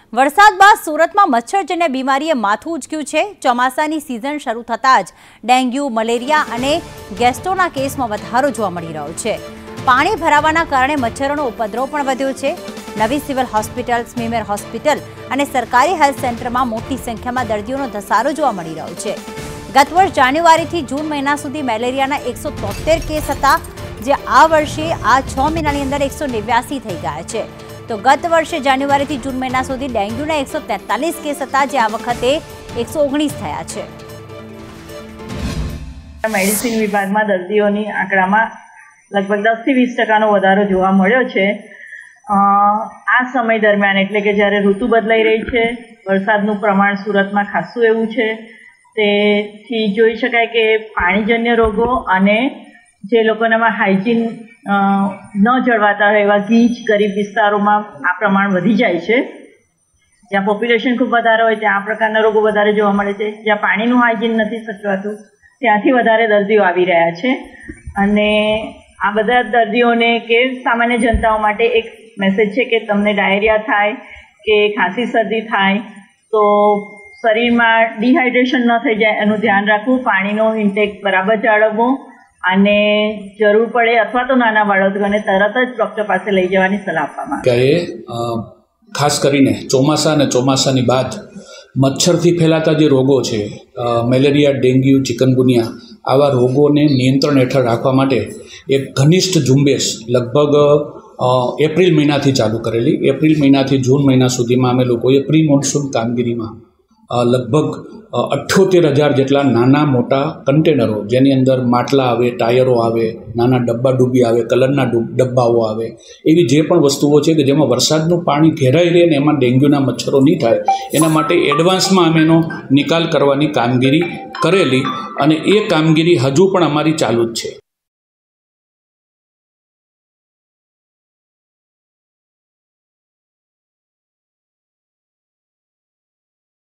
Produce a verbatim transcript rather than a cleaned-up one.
વરસાદ બાદ સુરતમાં મચ્છરજન્ય બીમારીએ માથું ઉંચક્યું છે। ચોમાસાની સિઝન શરૂ થતાં જ ડેન્ગ્યુ, મલેરિયા અને ગેસ્ટ્રોના કેસમાં વધારો જોવા મળી રહ્યો છે। પાણી ભરાવાના કારણે મચ્છરોનો ઉપદ્રવ પણ વધ્યો છે। નવી સિવિલ હોસ્પિટલ, સ્મીમેર હોસ્પિટલ અને સરકારી હેલ્થ સેન્ટરમાં મોટી સંખ્યામાં દર્દીઓનો ધસારો જોવા મળી રહ્યો છે। ગત વર્ષ જાન્યુઆરીથી જૂન મહિના સુધી મેલેરિયાના એકસો તોતેર કેસ હતા, જે આ વર્ષે આ છ મહિનાની અંદર એકસો નેવ્યાસી થઈ ગયા છે। તો ગત વર્ષે જાન્યુઆરીથી જૂન મહિના સુધી ડેન્ગ્યુના એકસો તેતાલીસ કેસ હતા, જે આ વખતે એકસો ઓગણીસ થયા છે। મેડિસિન વિભાગમાં દર્દીઓની આંકડામાં લગભગ દસ થી વીસ ટકાનો વધારો જોવા મળ્યો છે। આ સમય દરમિયાન એટલે કે જ્યારે ઋતુ બદલાઈ રહી છે, વરસાદનું પ્રમાણ સુરતમાં ખાસું એવું છે, તેથી જોઈ શકાય કે પાણીજન્ય રોગો અને જે લોકોનામાં હાઇજીન ન જળવાતા હોય એવા ગીચ ગરીબ વિસ્તારોમાં આ પ્રમાણ વધી જાય છે। જ્યાં પોપ્યુલેશન ખૂબ વધારે હોય ત્યાં આ પ્રકારના રોગો વધારે જોવા મળે છે। જ્યાં પાણીનું હાઇજીન નથી સચવાતું ત્યાંથી વધારે દર્દીઓ આવી રહ્યા છે। અને આ બધા દર્દીઓને કે સામાન્ય જનતાઓ માટે એક મેસેજ છે કે તમને ડાયરિયા થાય કે ખાંસી શરદી થાય તો શરીરમાં ડિહાઇડ્રેશન ન થઈ જાય એનું ધ્યાન રાખવું, પાણીનો ઇન્ટેક બરાબર જાળવવો અને જરૂર પડે અથવા તો નાના બાળકોને તરત જ ડૉક્ટર પાસે લઈ જવાની સલાહ આપવામાં આવે। ખાસ કરીને ચોમાસા અને ચોમાસાની બાદ મચ્છરથી ફેલાતા જે રોગો છે, મેલેરિયા, ડેન્ગ્યુ, ચિકનગુનિયા, આવા રોગોને નિયંત્રણ હેઠળ રાખવા માટે એક ઘનિષ્ઠ ઝુંબેશ લગભગ એપ્રિલ મહિનાથી ચાલુ કરેલી। એપ્રિલ મહિનાથી જૂન મહિના સુધીમાં અમે લોકોએ પ્રી મોન્સૂન કામગીરીમાં લગભગ અઠ્યોતેર હજાર જેટલા નાના મોટા કન્ટેનરો, જેની અંદર માટલા આવે, ટાયરો આવે, નાના ડબ્બા ડૂબી આવે, કલરના ડબ્બાઓ આવે, એવી જે પણ વસ્તુઓ છે કે જેમાં વરસાદનું પાણી ઘેરાઈ રહે ને એમાં ડેન્ગ્યુના મચ્છરો નહીં થાય એના માટે એડવાન્સમાં અમે એનો નિકાલ કરવાની કામગીરી કરેલી અને એ કામગીરી હજુ પણ અમારી ચાલુ જ છે।